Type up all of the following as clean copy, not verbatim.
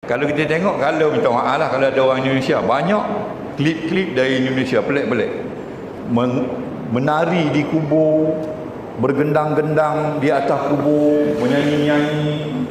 Kalau kita tengok, kalau minta maaf lah, kalau ada orang Indonesia, banyak klip-klip dari Indonesia pelik-pelik menari di kubur, bergendang-gendang di atas kubur, menyanyi-nyanyi.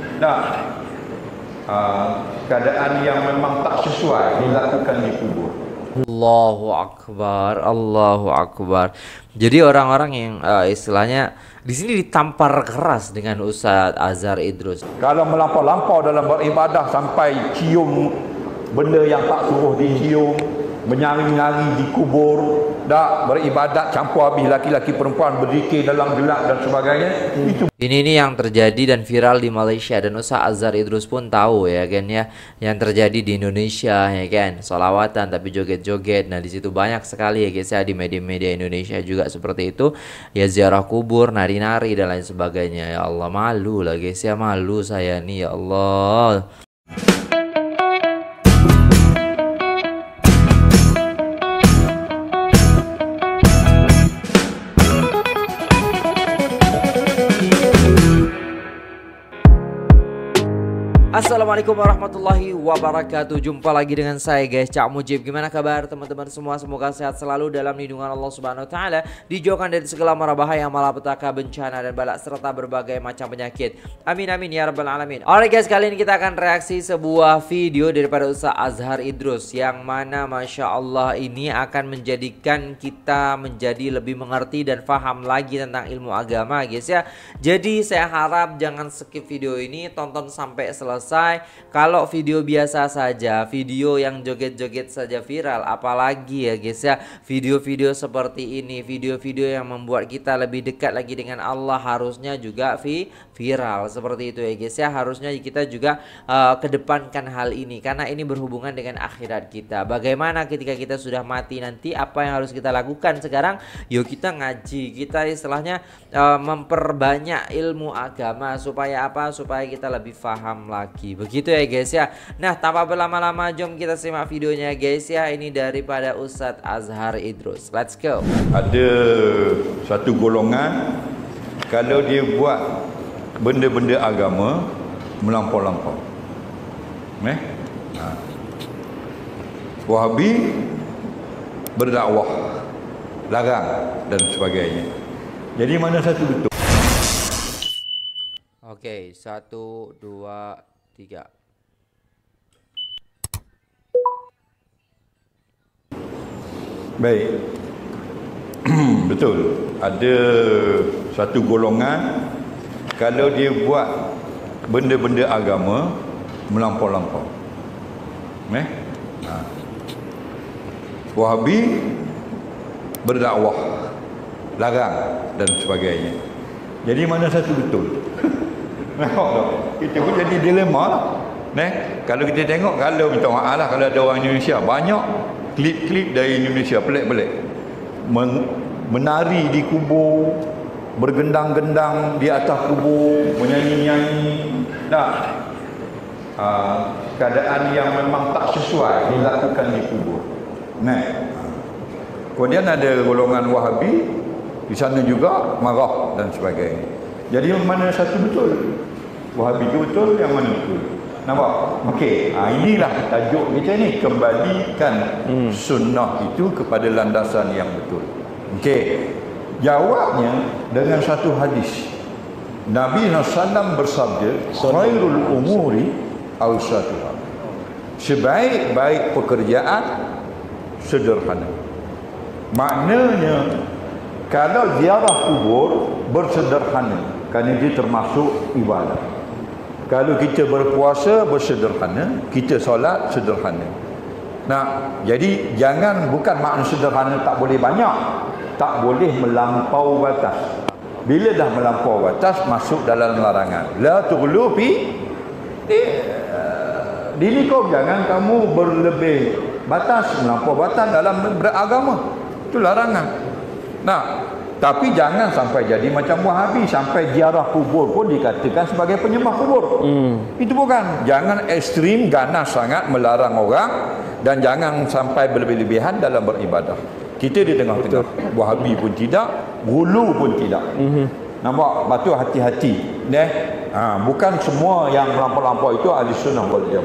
Keadaan yang memang tak sesuai dilakukan di kubur. Allahu Akbar, Allahu Akbar. Jadi orang-orang yang istilahnya di sini ditampar keras dengan Ustadz Azhar Idrus. Kalau melampau-lampau dalam beribadah sampai cium benda yang tak suruh dicium, menyanyi-nyanyi di kubur, beribadat campur habis, laki-laki perempuan berzikir dalam gelap dan sebagainya, itu Ini yang terjadi dan viral di Malaysia, dan Ustadz Azhar Idrus pun tahu ya kan ya yang terjadi di Indonesia ya kan, sholawatan tapi joget-joget. Nah di situ banyak sekali ya guys ya, di media-media Indonesia juga seperti itu ya, ziarah kubur, nari-nari dan lain sebagainya. Ya Allah, malu lah guys ya, malu saya nih ya Allah. Assalamualaikum warahmatullahi wabarakatuh. Jumpa lagi dengan saya guys, Cak Mujib. Gimana kabar teman-teman semua? Semoga sehat selalu dalam lindungan Allah Subhanahu wa taala, dijauhkan dari segala mara bahaya, malapetaka, bencana dan balak serta berbagai macam penyakit. Amin amin ya rabbal alamin. Alright guys, kali ini kita akan reaksi sebuah video daripada Ustadz Azhar Idrus yang mana Masya Allah ini akan menjadikan kita menjadi lebih mengerti dan paham lagi tentang ilmu agama guys ya. Jadi saya harap jangan skip video ini, tonton sampai selesai. Kalau video biasa saja, video yang joget-joget saja viral, apalagi ya guys ya video-video seperti ini, video-video yang membuat kita lebih dekat lagi dengan Allah, harusnya juga viral seperti itu ya guys ya. Harusnya kita juga kedepankan hal ini karena ini berhubungan dengan akhirat kita. Bagaimana ketika kita sudah mati nanti, apa yang harus kita lakukan sekarang? Yuk kita ngaji, kita istilahnya memperbanyak ilmu agama supaya apa? Supaya kita lebih paham lagi. Begitu ya guys ya. Nah tanpa berlama-lama, jom kita simak videonya guys ya. Ini daripada Ustadz Azhar Idrus. Let's go. Ada satu golongan, kalau dia buat benda-benda agama melampau-lampau, Wahabi berdakwah, larang dan sebagainya. Jadi mana satu betul? Oke, 1, 2, 3. Baik. Betul. Ada satu golongan, kalau dia buat benda-benda agama melampau-lampau, Wahabi berdakwah, larang dan sebagainya. Jadi mana satu betul? Nampak tak? Kita pun jadi dilema lah. Kalau kita tengok, kalau minta maaf lah, kalau ada orang Indonesia, banyak klip-klip dari Indonesia pelik-pelik menari di kubur, bergendang-gendang di atas kubur, menyanyi-nyanyi. Keadaan yang memang tak sesuai dilakukan di kubur. Kemudian ada golongan Wahabi di sana juga marah dan sebagainya. Jadi mana satu betul? Wahabi itu betul, yang mana betul? Nampak? Okey, inilah tajuk kita ni, kembalikan sunnah itu kepada landasan yang betul. Okey, jawabnya dengan satu hadis. Nabi SAW bersabda, khairul umuri awsatuha. Sebaik-baik pekerjaan sederhana. Maknanya kalau ziarah kubur bersederhana, kerana dia termasuk ibadah. Kalau kita berpuasa bersederhana, kita solat sederhana. Jadi jangan, bukan makna sederhana tak boleh banyak, tak boleh melampau batas. Bila dah melampau batas, masuk dalam larangan. La tughlu fi dinikum, jangan kamu berlebih batas, melampau batas dalam beragama. Itu larangan. Tapi jangan sampai jadi macam Wahabi, sampai ziarah kubur pun dikatakan sebagai penyembah kubur. Itu bukan. Jangan ekstrim, ganas sangat melarang orang, dan jangan sampai berlebihan dalam beribadah. Kita di tengah-tengah. Wahabi pun tidak, Gulu pun tidak. Nampak? Batu hati-hati. Bukan semua yang melampau-lampau itu ahli sunnah wal jamaah.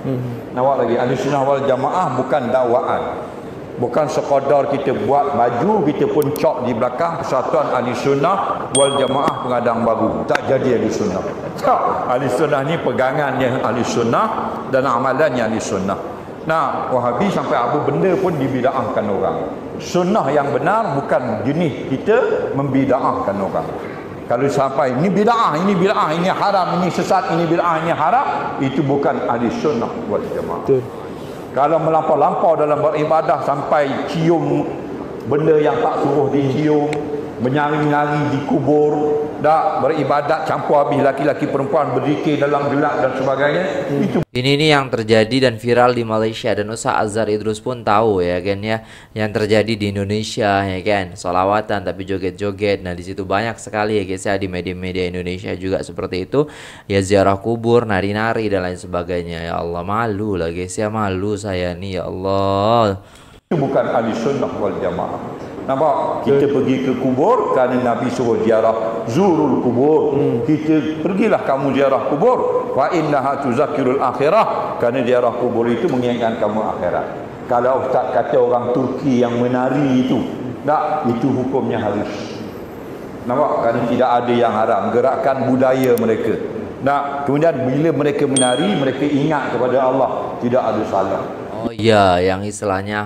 Nampak lagi, ahli sunnah wal jamaah bukan dakwaan. Bukan sekadar kita buat baju, kita pun cok di belakang Persatuan Ahli Sunnah wal Jamaah Pengadang Baru. Tak jadi ahli sunnah. Tak. Ahli sunnah ni pegangannya ahli sunnah dan amalannya ahli sunnah. Nah, Wahabi sampai apa benda pun dibida'ahkan orang. Sunnah yang benar bukan jenis kita membida'ahkan orang. Kalau sampai ini bid'ah, ini haram, ini sesat, ini bid'ah, ini haram, itu bukan ahli sunnah wal jamaah. Betul. Kalau melampau-lampau dalam beribadah sampai cium benda yang tak suruh dicium, menyari-nyari di kubur, dah beribadat campur habis laki-laki perempuan berzikir dalam gelap dan sebagainya, itu ini yang terjadi dan viral di Malaysia, dan Ustaz Azhar Idrus pun tahu ya kan ya yang terjadi di Indonesia ya kan, solawatan tapi joget-joget. Nah di situ banyak sekali ya guys ya, di media-media Indonesia juga seperti itu ya, ziarah kubur, nari-nari dan lain sebagainya. Ya Allah, malu lah guys ya, malu saya nih ya Allah. itu bukan ahli sunnah wal jamaah. Nampak? Kita pergi ke kubur kerana Nabi suruh ziarah, zurul kubur. Kita pergilah kamu ziarah kubur. Wa innaha tuzakirul akhirah. Kerana ziarah kubur itu mengingatkan kamu akhirat. Kalau ustaz kata orang Turki yang menari itu, tak, itu hukumnya harus. Nampak? Kerana tidak ada yang haram. Gerakan budaya mereka. Nah, kemudian bila mereka menari, mereka ingat kepada Allah. Tidak ada salah. Oh iya, yang istilahnya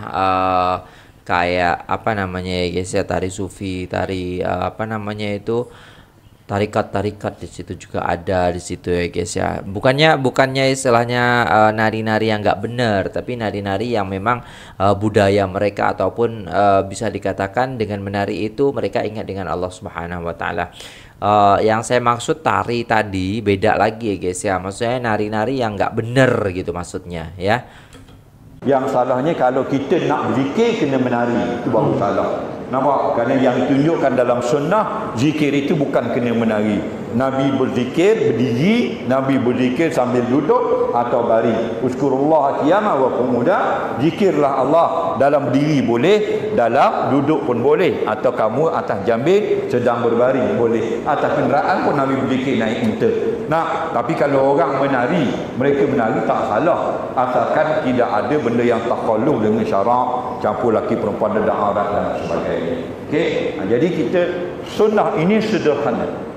kayak apa namanya ya guys ya, tari sufi, tari apa namanya itu, tarikat-tarikat di situ juga ada di situ ya guys ya. Bukannya istilahnya nari-nari yang nggak benar, tapi nari-nari yang memang budaya mereka, ataupun bisa dikatakan dengan menari itu mereka ingat dengan Allah Subhanahu wa taala. Yang saya maksud tari tadi beda lagi ya guys ya. Maksudnya nari-nari yang nggak benar gitu maksudnya ya. Yang salahnya kalau kita nak berzikir kena menari, itu baru salah. Nampak? Kerana yang ditunjukkan dalam sunnah, zikir itu bukan kena menari. Nabi berzikir berdiri, Nabi berzikir sambil duduk atau baring. Uzkurullah qiyama wa qu'uda, zikirlah Allah dalam berdiri boleh, dalam duduk pun boleh, atau kamu atas jambil sedang berbaring boleh. Atas kenderaan pun Nabi berzikir naik unta. Nah, tapi kalau orang menari, mereka menari tak salah, asalkan tidak ada benda yang takhalluf dengan syarak, campur laki perempuan dan aurat dan sebagainya. Okey, jadi kita sunnah ini sederhana.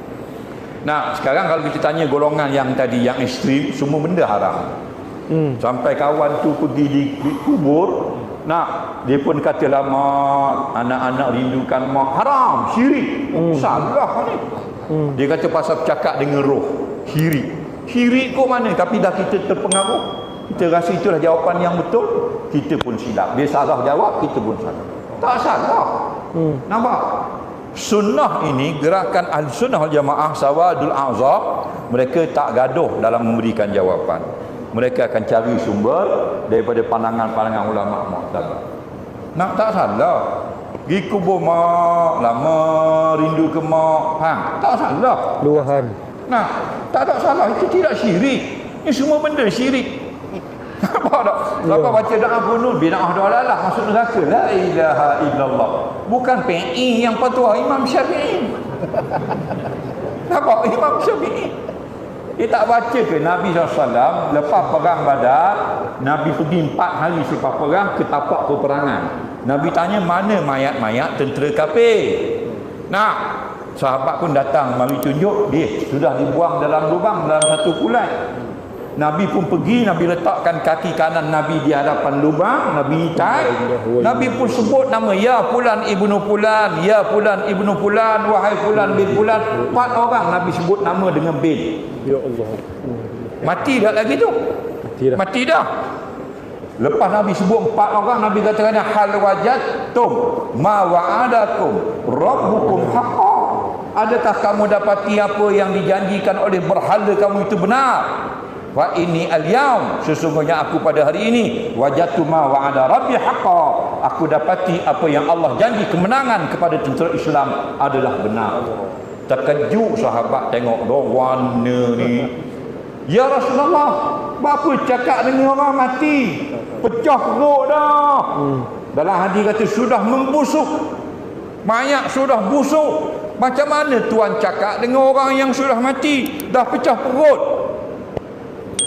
Nah, sekarang kalau kita tanya golongan yang tadi yang ekstrim, semua benda haram. Sampai kawan tu pergi di kubur, nah, dia pun kata lama anak-anak rindukan mak, haram, syirik. Salah ni. Dia kata pasal cakap dengan roh, syirik. Syirik kok mana? Tapi dah kita terpengaruh, kita rasa itulah jawapan yang betul, kita pun silap. Dia salah jawab, kita pun salah. Tak salah. Nampak? Sunnah ini, gerakan ahli sunnah wal jamaah Sawadul A'zab, mereka tak gaduh dalam memberikan jawapan. Mereka akan cari sumber daripada pandangan-pandangan ulama mu'tabar. Nak tak salah. Pergi kubur mak, lama rindu ke mak, tak salah. Luahan. Nah, tak salah, itu tidak syirik. Ini semua benda syirik. Nampak tak? Lepas baca doa kunut, bid'ah dalalah, masuk neraka. La ilaha illallah. Bukan PI yang fatwa Imam Syafi'i. Nampak? Imam Syafi'i. Dia tak baca ke Nabi SAW lepas perang Badar, Nabi pergi 4 hari selepas perang ke tapak peperangan. Nabi tanya mana mayat-mayat tentera kafir. Nah, sahabat pun datang, mari tunjuk, dia sudah dibuang dalam lubang dalam satu kulai. Nabi pun pergi, Nabi letakkan kaki kanan Nabi di hadapan lubang, Nabi hitai. Nabi pun sebut nama, ya fulan ibnu fulan, ya fulan ibnu fulan, wahai fulan bin fulan. 4 orang Nabi sebut nama dengan bin. Ya Allah. Mati dah lagi tu? Mati dah. Lepas Nabi sebut 4 orang, Nabi katakan hal wajadtum ma wa'adakum rabbukum haqqan. Adakah kamu dapati apa yang dijanjikan oleh berhala kamu itu benar? Wa ini al-yaum, sesungguhnya aku pada hari ini wajadtu ma wa'ada rabbi haqqan, aku dapati apa yang Allah janji kemenangan kepada tentera Islam adalah benar. Terkejut sahabat tengok warna ni. Ya Rasulullah, apa cakap dengan orang mati? Pecah perut dah. Dalam hadis kata sudah membusuk, mayat sudah busuk. Macam mana tuan cakap dengan orang yang sudah mati, dah pecah perut?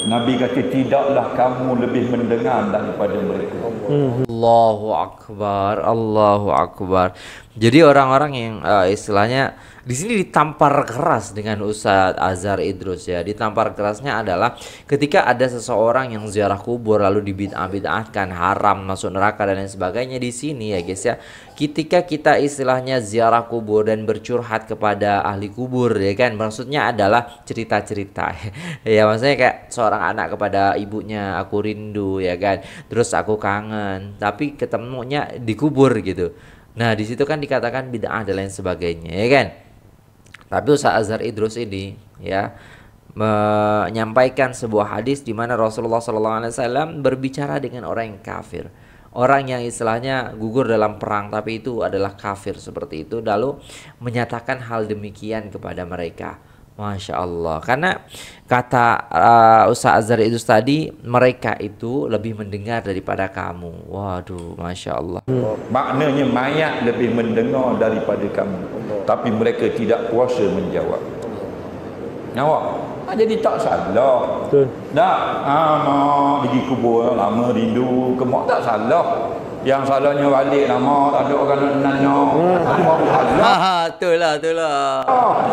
Nabi kata tidaklah kamu lebih mendengar daripada mereka. Allahu Akbar, Allahu Akbar. Jadi orang-orang yang istilahnya di sini ditampar keras dengan Ustadz Azhar Idrus ya. Ditampar kerasnya adalah ketika ada seseorang yang ziarah kubur lalu dibid'ah-bid'ahkan, haram, masuk neraka dan lain sebagainya. Di sini ya guys ya, ketika kita istilahnya ziarah kubur dan bercurhat kepada ahli kubur ya kan, maksudnya adalah cerita-cerita ya, maksudnya kayak seorang anak kepada ibunya, aku rindu ya kan, terus aku kangen, tapi ketemunya di kubur gitu. Nah di situ kan dikatakan bid'ah dan lain sebagainya ya kan. Tapi Ustaz Azhar Idrus ini ya menyampaikan sebuah hadis di mana Rasulullah SAW berbicara dengan orang yang kafir, orang yang istilahnya gugur dalam perang tapi itu adalah kafir seperti itu, lalu menyatakan hal demikian kepada mereka. Masya Allah, karena kata Ustaz Azhar Idrus tadi, mereka itu lebih mendengar daripada kamu. Waduh, Masya Allah. Maknanya mayat lebih mendengar daripada kamu, tapi mereka tidak kuasa menjawab. Nampak? Jadi tak salah. Betul. Tak, mak pergi kubur lama rindu ke mak, tak salah. Yang salahnya balik lama tak ada orang nak nanya. Itu baru salah. Itulah.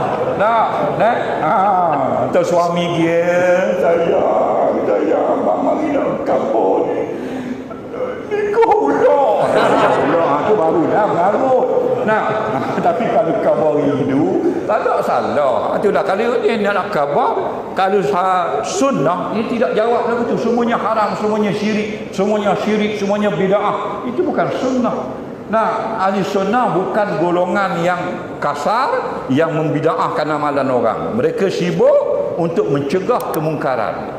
Atau suami dia, saya abang mari nak kampung ni. Nikah pula. Itu baru dah mengarut. Nah, tapi kalau khabar rindu, tak ada salah. Itulah kalau dia nak khabar, kalau sunnah, dia tidak jawab lagu tu. Semuanya haram, semuanya syirik, semuanya bid'ah. Itu bukan sunnah. Nah, ahli sunnah bukan golongan yang kasar, yang membid'ahkan amalan orang. Mereka sibuk untuk mencegah kemungkaran.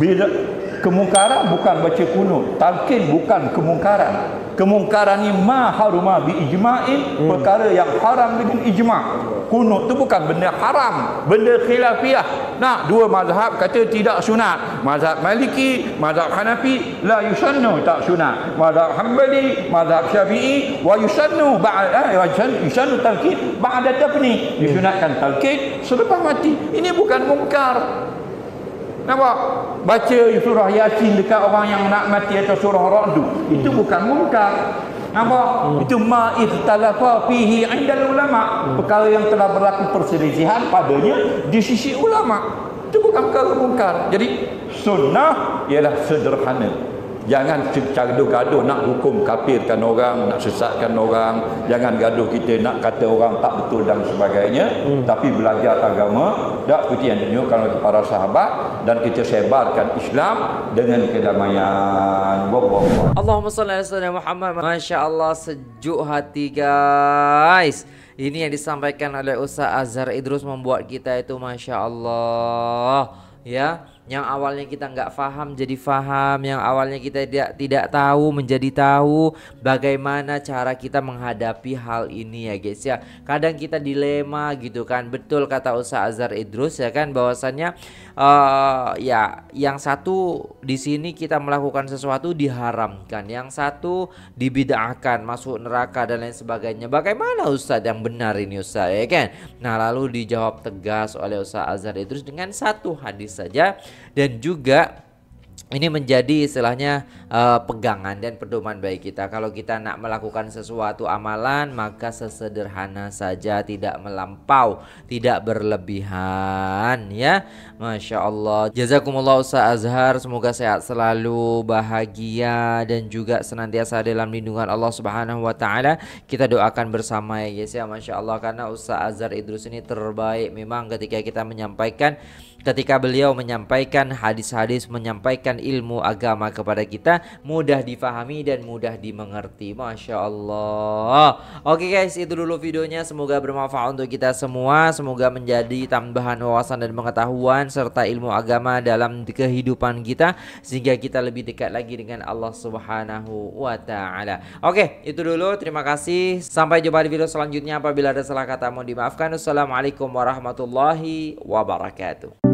Kemungkaran bukan baca kunut, talqin bukan kemungkaran. Kemungkaran ni ma haruma bi ijma'in, perkara yang haram dengan ijma'. Kunut tu bukan benda haram, benda khilafiyah. Nah, dua mazhab kata tidak sunat. Mazhab Maliki, mazhab Hanafi la yusannu, tak sunat. Mazhab Hanbali, mazhab Syafi'i wa yusannu yusannu talqin ba'da dafni. Disunatkan talqin selepas mati. Ini bukan mungkar. Nampak? Baca surah Yasin dekat orang yang nak mati atau surah Ra'du, itu bukan mungkar. Nampak? Itu ma ikhtalafa fihi 'indal ulama, perkara yang telah berlaku perselisihan padanya di sisi ulama. Itu bukan perkara mungkar. Jadi sunnah ialah sederhana. Jangan gaduh-gaduh nak hukum kafirkan orang, nak sesatkan orang. Jangan gaduh kita nak kata orang tak betul dan sebagainya. Tapi belajar agama, tak seperti yang ditunjukkan oleh para sahabat, dan kita sebarkan Islam dengan kedamaian. Allahumma salli ala sayyidina Muhammad. Masya Allah, sejuk hati guys. Ini yang disampaikan oleh Ustaz Azhar Idrus membuat kita itu Masya Allah ya. Yang awalnya kita nggak paham jadi paham, yang awalnya kita tidak tahu menjadi tahu bagaimana cara kita menghadapi hal ini ya guys ya. Kadang kita dilema gitu kan. Betul kata Ustaz Azhar Idrus ya kan, bahwasannya ya yang satu di sini kita melakukan sesuatu diharamkan, yang satu dibid'ahkan, masuk neraka dan lain sebagainya. Bagaimana Ustaz yang benar ini Ustaz ya kan? Nah, lalu dijawab tegas oleh Ustaz Azhar Idrus dengan satu hadis saja. Dan juga ini menjadi istilahnya pegangan dan pedoman bagi kita. Kalau kita nak melakukan sesuatu amalan, maka sesederhana saja, tidak melampau, tidak berlebihan ya. Masya Allah. Jazakumullah Ustaz Azhar, semoga sehat selalu, bahagia, dan juga senantiasa dalam lindungan Allah Subhanahu wa Ta'ala. Kita doakan bersama ya guys ya. Masya Allah, karena Ustaz Azhar Idrus ini terbaik memang ketika kita menyampaikan, ketika beliau menyampaikan hadis-hadis, menyampaikan ilmu agama kepada kita, mudah difahami dan mudah dimengerti. Masya Allah. Oke guys, itu dulu videonya. Semoga bermanfaat untuk kita semua. Semoga menjadi tambahan wawasan dan pengetahuan serta ilmu agama dalam kehidupan kita, sehingga kita lebih dekat lagi dengan Allah Subhanahu wa Ta'ala. Oke, itu dulu. Terima kasih. Sampai jumpa di video selanjutnya. Apabila ada salah kata mohon dimaafkan. Wassalamualaikum warahmatullahi wabarakatuh.